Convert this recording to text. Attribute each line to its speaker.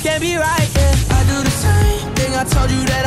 Speaker 1: can't be right, yeah. I do the same thing I told you that